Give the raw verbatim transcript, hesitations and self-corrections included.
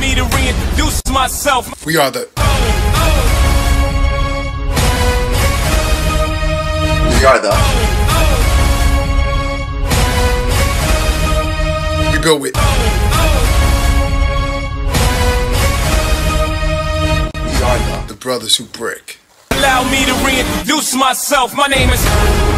me to reintroduce myself. We are the We are the We built with We are the the brothers who brick. Allow me to reintroduce myself. My name is